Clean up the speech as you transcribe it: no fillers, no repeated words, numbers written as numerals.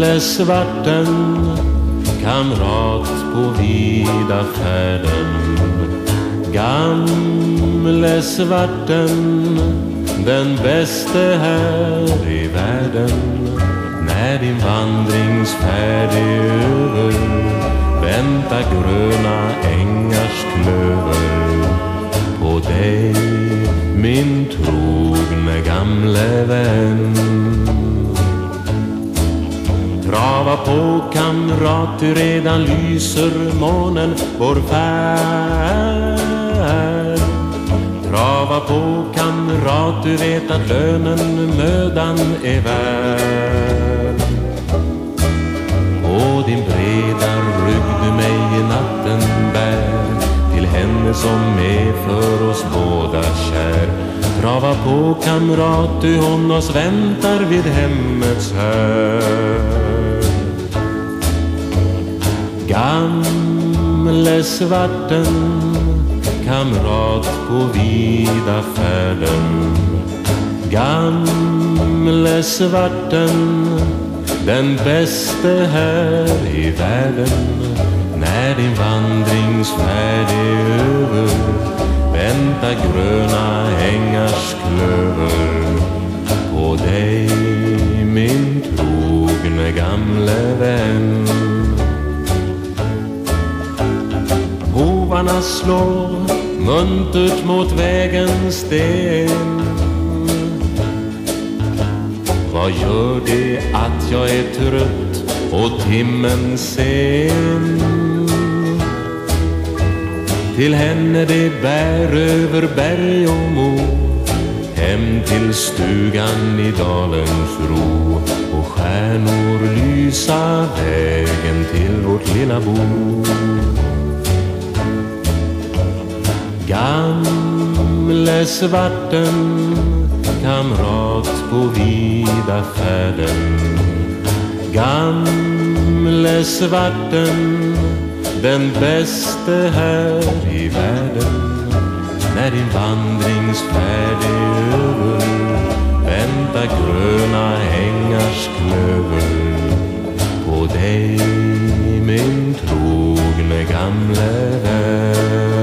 Gamle svarten, kamrat på vida färden. Gamle svarten, den bäste här i världen. När din vandringsfärd är över, vänta gröna ängars klöver på dig, min trogne gamle vän. Trava på kamrat, ty redan lyser månen vår färd. Trava på kamrat, du vet att lönen mödan är värd. På din breda rygg du mig i natten bär, till henne som är för oss båda kär. Trava på kamrat, du hon oss väntar vid hemmets hörn. Gamle svarten, kamrat på vida färden. Gamle svarten, den bäste här i världen. När din vandringsfärd är över, vänta gröna ängars klöver på dig, min trogne gamle vän. Hovarna slår muntert mot vägens sten. Vad gör det att jag är trött och timmen sen? Till henne det bär över berg och mo, hem till stugan i dalens ro. Och stjärnor lysa vägen till vårt lilla bo. Gamle svarten, kamrat på vida färden. Gamle svarten, den bäste här i världen. När din vandringsfärd är över, vänta gröna ängars klöver på dig, min trogne gamle vän.